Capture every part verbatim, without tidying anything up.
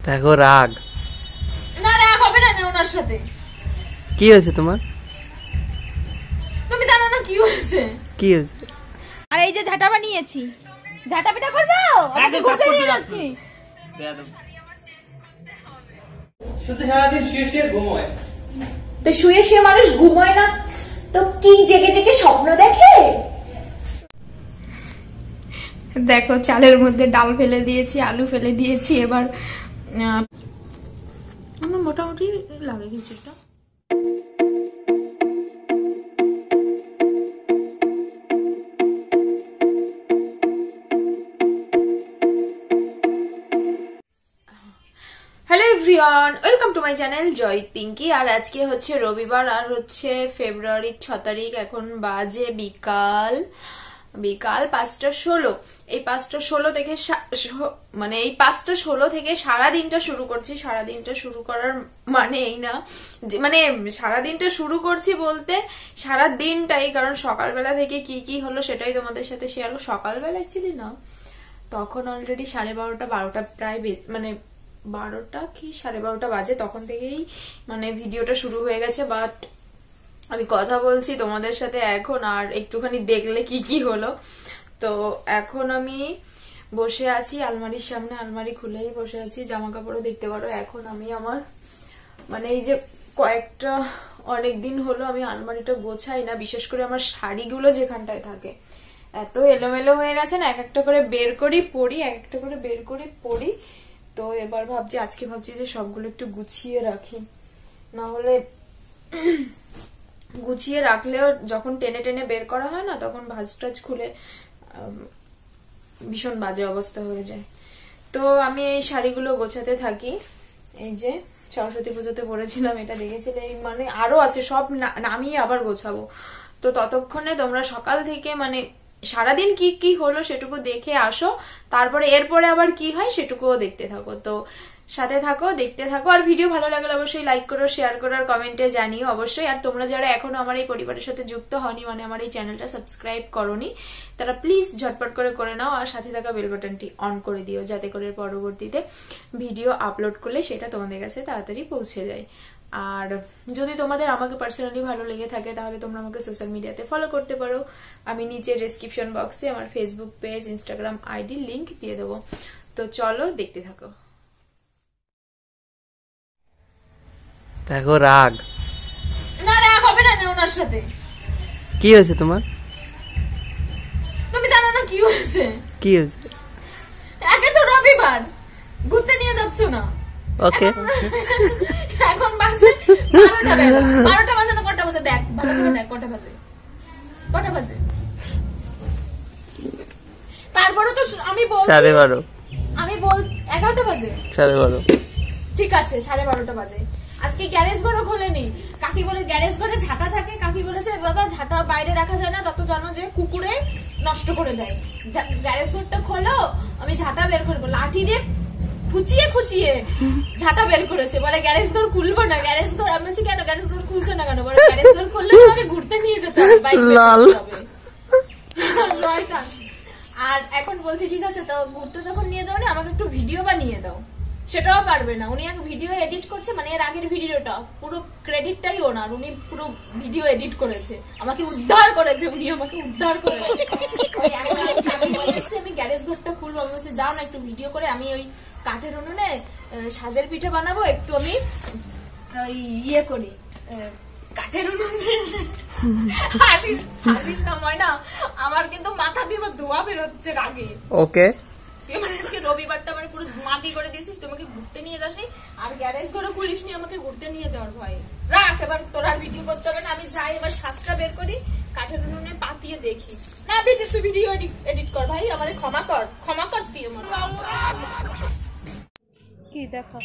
দেখো রাগ না রাগ হবে না ওনার সাথে। কি হয়েছে তোমার? তুমি জানো না কি হয়েছে? কি হয়েছে? আর এই যে ঝাঁটা বানিয়েছি, ঝাঁটা পিটা করবো, আমি ঘুরতে নিয়ে যাচ্ছি। শুধু সারাদিন শুয়ে শুয়ে ঘুমোয়। তো শুয়ে শুয়ে মানুষ ঘুমোয় না তো কি জেগে জেগে স্বপ্ন দেখে? দেখো চালের মধ্যে ডাল ফেলে দিয়েছি, আলু ফেলে দিয়েছি। এবার আমার মোটামুটি লাগে কিছুটা। Hello everyone, welcome to my channel Joy Pinky. আর আজকে হচ্ছে রবিবার, আর হচ্ছে ফেব্রুয়ারির ছ তারিখ। এখন বাজে বিকাল বিকাল পাঁচটা ষোলো। এই পাঁচটা ষোলো থেকে মানে এই পাঁচটা ষোলো থেকে সারা দিনটা শুরু করছি। সারা দিনটা শুরু করার মানে এই না যে মানে সারা দিনটা শুরু করছি বলতে সারা দিনটাই, কারণ সকালবেলা থেকে কি কি হলো সেটাই তোমাদের সাথে শেয়ার করব। সকালবেলা অ্যাকচুয়ালি না, তখন অলরেডি সাড়ে বারোটা বারোটা প্রায় মানে বারোটা কি সাড়ে বারোটা বাজে, তখন থেকেই মানে ভিডিওটা শুরু হয়ে গেছে। বাট আমি কথা বলছি তোমাদের সাথে এখন, আর একটুখানি দেখলে কি কি হলো। তো এখন আমি বসে আছি আলমারির সামনে, আলমারি খুলেই বসে আছি, জামা কাপড়ও দেখতে পারো। এখন আমি আমার মানে এই যে কয়েকটা অনেক দিন হলো আমি আলমারিটা গোছাই না, বিশেষ করে আমার শাড়িগুলো যেখানটায় থাকে এত এলোমেলো হয়ে গেছে না, এক একটা করে বের করি পরি, এক একটা করে বের করি পরি। তো এবার ভাবছি আজকে ভাবছি যে সবগুলো একটু গুছিয়ে রাখি, না হলে গুছিয়ে রাখলেও যখন টেনে টেনে বের করা হয় না তখন ভাঁজ টাজ খুলে ভীষণ বাজে অবস্থা হয়ে যায়। তো আমি এই শাড়িগুলো গোছাতে থাকি। এই যে সরস্বতী পুজোতে পরেছিলাম, এটা দেখেছিলে, মানে আরো আছে, সব নামিয়ে আবার গোছাবো। তো ততক্ষণে তোমরা সকাল থেকে মানে সারাদিন কি কি হলো সেটুকু দেখে আসো, তারপরে এরপরে আবার কি হয় সেটুকুও দেখতে থাকো। তো সাথে থাকো, দেখতে থাকো। আর ভিডিও ভালো লাগলে অবশ্যই লাইক করো, শেয়ার করো, আর কমেন্টে জানিও অবশ্যই। আর তোমরা যারা এখনো আমার এই পরিবারের সাথে যুক্ত হওনি, মানে আমার এই চ্যানেলটা সাবস্ক্রাইব করোনি, তারা প্লিজ ঝটপট করে করে নাও, আর সাথে থাকা বেল বাটনটি অন করে দিও, যাতে করে পরবর্তীতে ভিডিও আপলোড করলে সেটা তোমাদের কাছে তাড়াতাড়ি পৌঁছে যায়। আর যদি তোমাদের আমাকে পার্সোনালি ভালো লেগে থাকে তাহলে তোমরা আমাকে সোশ্যাল মিডিয়াতে ফলো করতে পারো। আমি নিচে ডেসক্রিপশন বক্সে আমার Facebook page, Instagram ID link দিয়ে দেবো। তো চলো দেখতে থাকো। দেখো রাগ না রাগ হবে না ওনার সাথে। কি হয়েছে তোমার? তুমি জানো না কি হয়েছে? কি হয়েছে? আগে তো রবিবার, ঘুরতে নিয়ে যাচ্ছ না। ওকে, এখন বাজে বারোটা বেলা, বারোটা বাজে না কটা বাজে দেখ, ভালো করে দেখ কটা বাজে, কটা বাজে। তারপরে তো আমি বলছি সাড়ে বারো, আমি বল এগারোটা বাজে, সাড়ে বারো, ঠিক আছে সাড়ে বারোটা বাজে। আজকে গ্যারেজ ঘরও খোলেনি। কাকি বলে গ্যারেজ ঘরে ঝাঁটা থাকে, কাকি বলেছে বাবা ঝাঁটা বাইরে রাখা যায় না, তত জানো যে কুকুরে নষ্ট করে দেয়, গ্যারেজ ঘরটা খোলো, আমি ঝাঁটা বের করবো। লাঠি দিয়ে খুচিয়ে খুচিয়ে ঝাঁটা বের করেছে, বলে গ্যারেজ ঘর খুলবো না। গ্যারেজ ঘর আমি বলছি কেন গ্যারেজ ঘর খুলছো না কেন? বলে গ্যারেজ ঘর খুললে তোমাকে ঘুরতে নিয়ে যেতে হবে, বাইক শয়তান। আর এখন বলছি ঠিক আছে, তো ঘুরতে যখন নিয়ে যাও না আমাকে একটু ভিডিও বানিয়ে দাও, সেটাও পারবে না। উনি এক ভিডিও এডিট করছে, মানে এর আগের ভিডিওটা পুরো ক্রেডিটটাই ওনার, উনি পুরো ভিডিও এডিট করেছে, আমাকে উদ্ধার করেছে, উনি আমাকে উদ্ধার করেছে। আমি গ্যারেজ ঘরটা খুলবো, আমি বলছি দাও না একটু ভিডিও করে, আমি ওই কাঠের উনুনে সাজের পিঠে বানাবো, একটু আমি ওই ইয়ে করি কাঠের উনুনে। হাসিস হাসিস না ময়না, আমার কিন্তু মাথা দিয়ে ধোয়া বেরোচ্ছে রাগে। ওকে, মানে আজকে রবিবারটা আমার পুরো মাটি করে দিয়েছিস, তোমাকে ঘুরতে নিয়ে যাসনি, আর গ্যারেজ ঘরে খুলিস নি আমাকে ঘুরতে নিয়ে যাওয়ার ভয়। রাখ, এবার তোর আর ভিডিও করতে হবে না, আমি যাই এবার সাজটা বের করি, কাঠের উনুনে পাতিয়ে দেখি। না ভিডিও তুই ভিডিও এডিট কর ভাই, আমারে ক্ষমা কর, ক্ষমা কর তুই আমার। কি দেখো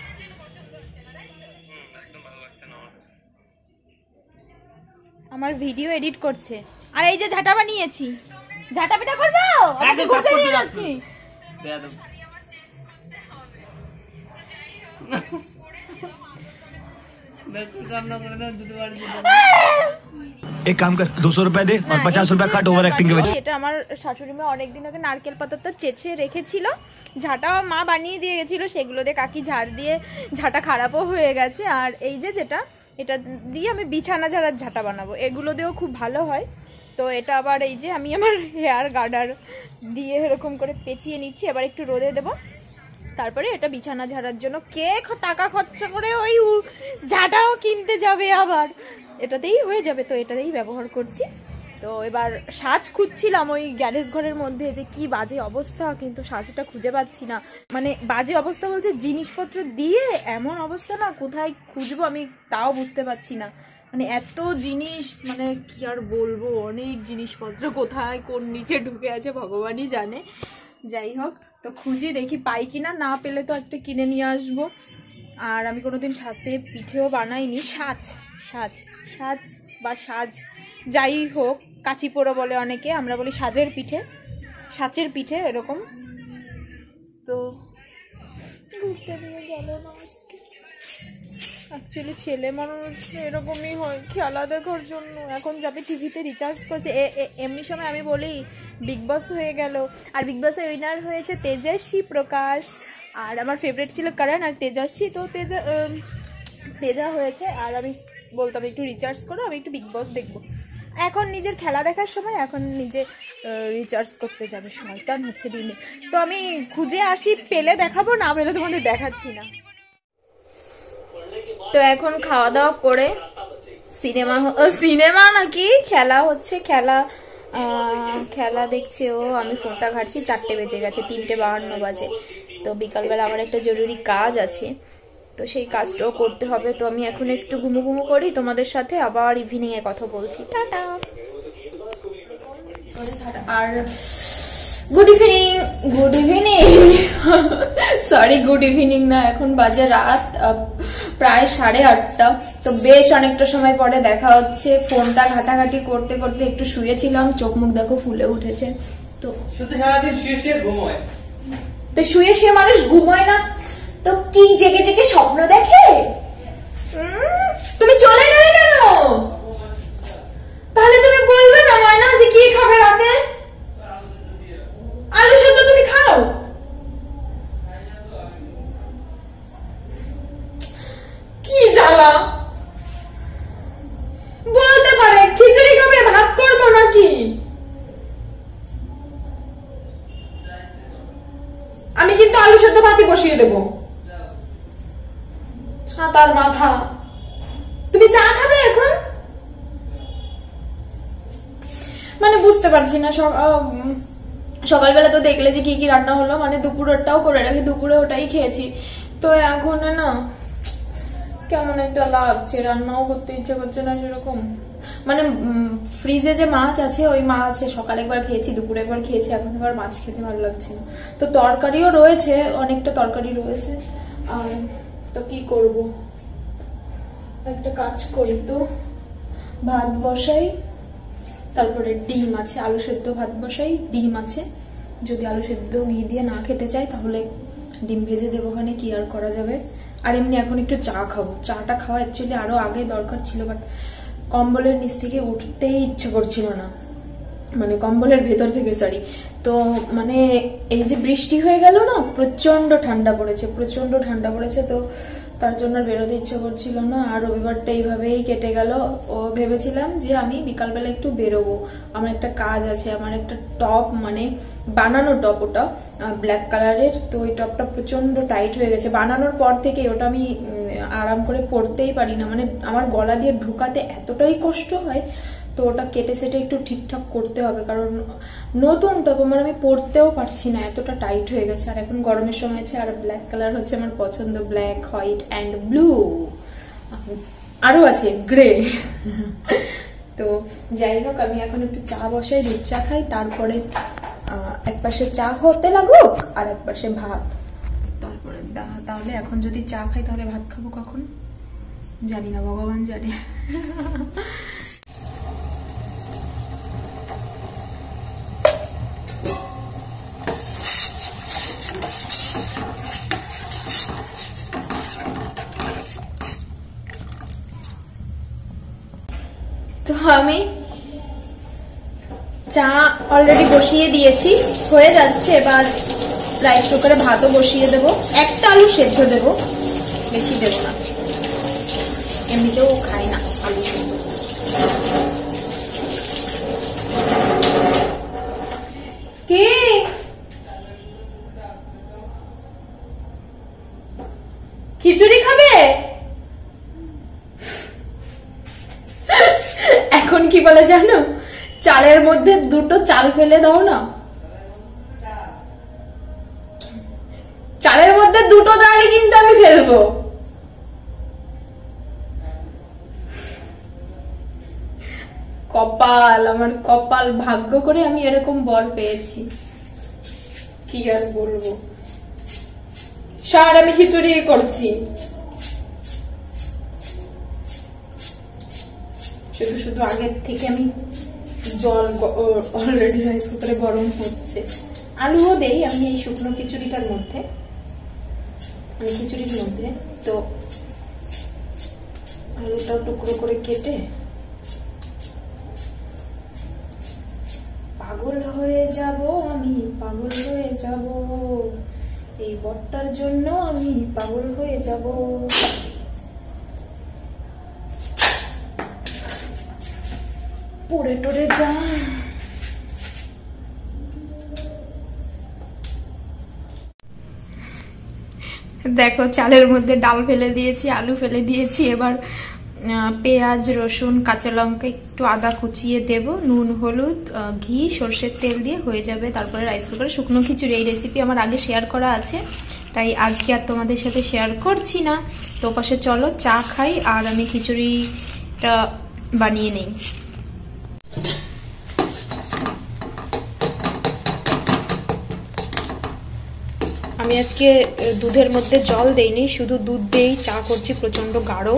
আমার ভিডিও এডিট করছে, আর এই যে ঝাঁটা বানিয়েছি, ঝাঁটা পিটা করবো, আমি ঘুরতে নিয়ে যাচ্ছি। एक काम कर दो सौ रुपए दे और पचास रुपए काट ओवर एक्टिंग के वजह। এটা আমার শাশুড়ি মা অনেকদিন আগে নারকেল পাতাটা চেঁচে রেখেছিল, ঝাঁটা মা বানিয়ে দিয়ে গেছিল, সেগুলো দিয়ে কাকি ঝাড় দিয়ে ঝাঁটা খারাপও হয়ে গেছে। আর এই যে যেটা এটা দিয়ে আমি বিছানা ঝাড়ার ঝাঁটা বানাবো, এগুলো দিয়েও খুব ভালো হয়। তো এটা আবার এই যে আমি আমার হেয়ার গার্ডার দিয়ে এরকম করে পেঁচিয়ে নিচ্ছি, এবার একটু রোদে দেবো, তারপরে এটা বিছানা ঝাড়ার জন্য কে টাকা খরচা করে ওই ঝাঁটাও কিনতে যাবে, আবার এটাতেই হয়ে যাবে, তো এটাতেই ব্যবহার করছি। তো এবার সাজ খুঁজছিলাম ওই গ্যারেজ ঘরের মধ্যে যে কি বাজে অবস্থা, কিন্তু সাজটা খুঁজে পাচ্ছি না। মানে বাজে অবস্থা বলতে জিনিসপত্র দিয়ে এমন অবস্থা না, কোথায় খুঁজবো আমি তাও বুঝতে পারছি না। মানে এত জিনিস, মানে কি আর বলবো, অনেক জিনিসপত্র কোথায় কোন নিচে ঢুকে আছে ভগবানই জানে। যাই হোক, তো খুঁজি দেখি পাই কিনা, না পেলে তো একটা কিনে নিয়ে আসবো। আর আমি কোনোদিন সাজে পিঠেও বানাইনি, সাজ সাজ সাজ বা সাজ যাই হোক, কাচি পোড়ো বলে অনেকে, আমরা বলি সাজের পিঠে, সাজের পিঠে এরকম। তো বুঝতে দিয়ে গেল না, অ্যাকচুয়ালি ছেলে মানুষ এরকমই হয় খেলা দেখার জন্য। এখন যাবে টিভিতে রিচার্জ করছে, এমনি সময় আমি বলি বিগ বস হয়ে গেল, আর বিগ বসে উইনার হয়েছে তেজস্বী প্রকাশ, আর আমার ফেভারিট ছিল করণ আর তেজস্বী, তো তেজা তেজা হয়েছে। আর আমি বলতাম একটু রিচার্জ করো, আমি একটু বিগ বস দেখবো। এখন নিজের খেলা দেখার সময়, এখন নিজে রিচার্জ করতে যাবে, শয়তান হচ্ছে দিনে। তো আমি খুঁজে আসি, পেলে দেখাবো, না পেলে তোমাদের দেখাচ্ছি না। তো এখন খাওয়া দাওয়া করে সিনেমা, সিনেমা নাকি খেলা হচ্ছে, খেলা খেলা দেখছে ও, আমি ফোনটা ঘাটছি, চারটে বেজে গেছে, তিনটে বাহান্ন বাজে। তো বিকালবেলা আমার একটা জরুরি কাজ আছে, তো সেই কাজটাও করতে হবে। তো আমি এখন একটু ঘুমু ঘুমু করি, তোমাদের সাথে আবার ইভিনিং এ কথা বলছি। টাটা। আর good evening, good evening sorry good evening না, এখন বাজে রাত প্রায় সাড়ে আটটা। তো বেশ অনেকটা সময় পরে দেখা হচ্ছে। ফোনটা ঘাটাঘাটি করতে করতে একটু শুয়েছিলাম, চোখ মুখ দেখো ফুলে উঠেছে। তো শুধু সারাদিন শুয়ে শুয়ে ঘুমোয়, তো শুয়ে শুয়ে মানুষ ঘুমোয় না তো কি জেগে জেগে স্বপ্ন দেখে? তুমি চলে গেলে কেন? তাহলে তুমি বলবে না ময়না যে কি খাবে রাতে? আলু সেদ্ধ তুমি খাও? কি জ্বালা, বলতে পারে খিচুড়ি খাবে, ভাত করবো নাকি? আমি কিন্তু আলু সেদ্ধ ভাতই বসিয়ে দেবো। তার মাথা, তুমি চা খাবে এখন? মানে বুঝতে পারছি না। সকালবেলা তো দেখলে যে কি কি রান্না হলো, মানে দুপুরেরটাও করে রাখি, দুপুরে ওটাই খেয়েছি। তো এখন না কেমন একটা লাগছে, রান্নাও করতে ইচ্ছে করছে না সেরকম। মানে ফ্রিজে যে মাছ আছে, ওই মাছ সকালে একবার খেয়েছি, দুপুরে একবার খেয়েছি, এখন আবার মাছ খেতে ভালো লাগছে না। তো তরকারিও রয়েছে, অনেকটা তরকারি রয়েছে। আর তো কি করব, একটা কাজ করি, তো ভাত বসাই, তারপরে ডিম আছে, আলু সেদ্ধ ভাত বসাই, ডিম আছে, যদি আলু সেদ্ধ ঘি দিয়ে না খেতে চাই তাহলে ডিম ভেজে দেবো, ওখানে কি আর করা যাবে। আর এমনি এখন একটু চা খাবো, চাটা খাওয়া অ্যাকচুয়ালি আরো আগে দরকার ছিল, বাট কম্বলের নিচ থেকে উঠতেই ইচ্ছে করছিল না, মানে কম্বলের ভেতর থেকে সরি। তো মানে এই যে বৃষ্টি হয়ে গেল না, প্রচন্ড ঠান্ডা পড়েছে, প্রচন্ড ঠান্ডা পড়েছে, তো তার জন্য বেরোতে ইচ্ছে করছিল না। আর রবিবারটা এইভাবেই কেটে গেল। ও ভেবেছিলাম যে আমি বিকালবেলা একটু বেরোবো, আমার একটা কাজ আছে, আমার একটা টপ, মানে বানানো টপ, ওটা ব্ল্যাক কালারের। তো ওই টপটা প্রচন্ড টাইট হয়ে গেছে, বানানোর পর থেকে ওটা আমি আরাম করে পরতেই পারি না, মানে আমার গলা দিয়ে ঢুকাতে এতটাই কষ্ট হয়। তো ওটা কেটে সেটে একটু ঠিকঠাক করতে হবে, কারণ নতুন টপ আমার, আমি পরতেও পারছি না, এতটা টাইট হয়ে গেছে। আর এখন গরমের সময় আছে, আর ব্ল্যাক কালার হচ্ছে আমার পছন্দ, ব্ল্যাক, হোয়াইট অ্যান্ড ব্লু, আরো আছে গ্রে। তো যাই হোক, আমি এখন একটু চা বসাই, দুধ চা খাই, তারপরে এক পাশে চা হতে লাগুক আর এক পাশে ভাত, তারপরে তাহলে এখন যদি চা খাই তাহলে ভাত খাবো কখন জানি না, ভগবান জানে। আমি চা অলরেডি বসিয়ে দিয়েছি, হয়ে যাচ্ছে। এবার রাইস কুকারে ভাতও বসিয়ে দেবো, একটা আলু সেদ্ধ দেবো, বেশি দেবো না, এমনিতেও খাই না আলু সেদ্ধ। কি খিচুড়ি খাবে? এখন কি বলে জানো, চালের মধ্যে দুটো চাল ফেলে দাও না, চালের মধ্যে দুটো ডালি কিন্তু আমি ফেলবো। কপাল আমার, কপাল, ভাগ্য করে আমি এরকম বর পেয়েছি, কি আর বলবো। সার আমি খিচুড়ি করছি, শুধু শুধু আগের থেকে আমি জল অলরেডি রাইস কুকারে গরম হচ্ছে। আলুও দেই আমি এই শুকনো খিচুড়িটার মধ্যে, আমি খিচুড়ির মধ্যে তো আলুটা টুকরো করে কেটে। পাগল হয়ে যাব আমি, পাগল হয়ে যাব, এই বরটার জন্য আমি পাগল হয়ে যাব। পড়ে টরে যা। দেখো চালের মধ্যে ডাল ফেলে দিয়েছি, আলু ফেলে দিয়েছি। এবার পেঁয়াজ, রসুন, কাঁচা লঙ্কা, একটু আদা কুচিয়ে দেব, নুন, হলুদ, ঘি, সর্ষের তেল দিয়ে হয়ে যাবে। তারপরে রাইস কুকারে শুকনো খিচুড়ি। এই রেসিপি আমার আগে শেয়ার করা আছে, তাই আজকে আর তোমাদের সাথে শেয়ার করছি না। তো পাশে চলো চা খাই আর আমি খিচুড়িটা বানিয়ে নেই। আমি আজকে দুধের মধ্যে জল দেইনি, শুধু দুধ দিয়েই চা করছি, প্রচন্ড গাঢ়।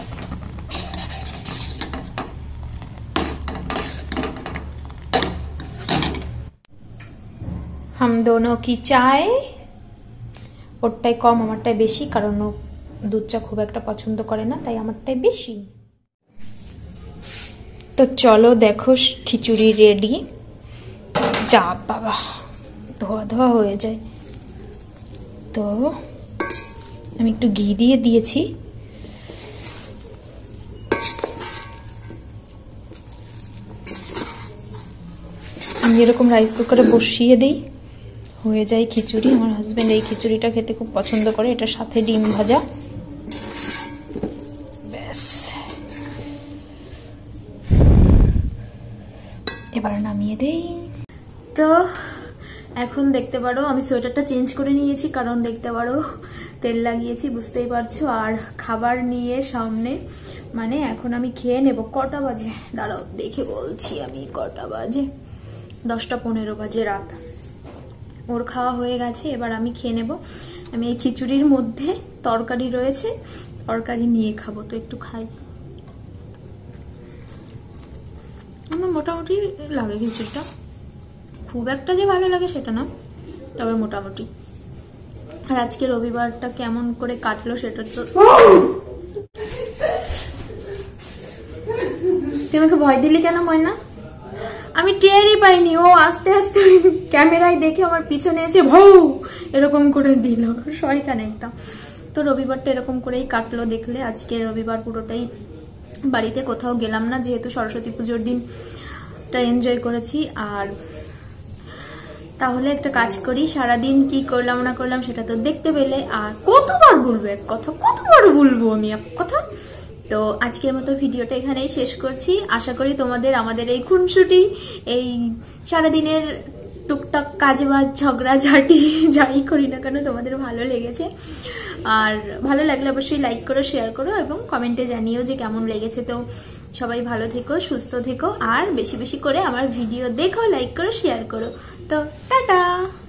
হাম দোনো কি চায়, ওরটাই কম আমারটাই বেশি, কারণ ও দুধ চা খুব একটা পছন্দ করে না, তাই আমারটাই বেশি। তো চলো দেখো খিচুড়ি রেডি। যা বাবা, ধোয়া ধোয়া হয়ে যায়। তো আমি একটু ঘি দিয়ে দিয়েছি, আমি এরকম রাইস কুকারে বসিয়ে দিই, হয়ে যায় খিচুড়ি। আমার হাজবেন্ড এই খিচুড়িটা খেতে খুব পছন্দ করে, এটার সাথে ডিম ভাজা, ব্যাস। এবার নামিয়ে দেই। তো এখন দেখতে পারো আমি সোয়েটারটা চেঞ্জ করে নিয়েছি, কারণ দেখতে পারো তেল লাগিয়েছি, বুঝতেই পারছো। আর খাবার নিয়ে সামনে, মানে এখন আমি খেয়ে নেব। কটা বাজে দাঁড়াও দেখে বলছি আমি, কটা বাজে, দশটা পনেরো বাজে রাত। ওর খাওয়া হয়ে গেছে, এবার আমি খেয়ে নেব। আমি এই খিচুড়ির মধ্যে তরকারি রয়েছে, তরকারি নিয়ে খাবো, তো একটু খাই। আমার মোটামুটি লাগে খিচুড়িটা, খুব একটা যে ভালো লাগে সেটা না, তবে মোটামুটি। আর আজকে রবিবারটা কেমন করে কাটলো সেটা তো তুমি আমাকে ভয় দিলি কেন ময়না? আমি টেরই পাইনি, ও আস্তে আস্তে ক্যামেরায় দেখে আমার পিছনে এসে ভৌ এরকম করে দিল, শয়তান একটা। তো রবিবারটা এরকম করেই কাটলো দেখলে। আজকে রবিবার পুরোটাই বাড়িতে, কোথাও গেলাম না, যেহেতু সরস্বতী পুজোর দিনটা এনজয় করেছি। আর তাহলে একটা কাজ করি, সারাদিন কি করলাম না করলাম সেটা তো দেখতে পেলে। আর কতবার বলবো এক কথা, কতবার বলবো আমি এক কথা। তো আজকের মতো ভিডিওটা এখানেই শেষ করছি। আশা করি তোমাদের আমাদের এই খুনসুটি, এই সারাদিনের টুকটাক কাজ বাজ, ঝগড়া ঝাঁটি যাই করি না কেন তোমাদের ভালো লেগেছে। আর ভালো লাগলে অবশ্যই লাইক করো, শেয়ার করো এবং কমেন্টে জানিও যে কেমন লেগেছে। তো সবাই ভালো থেকো, সুস্থ থেকো, আর বেশি বেশি করে আমার ভিডিও দেখো, লাইক করো, শেয়ার করো। তো টাটা।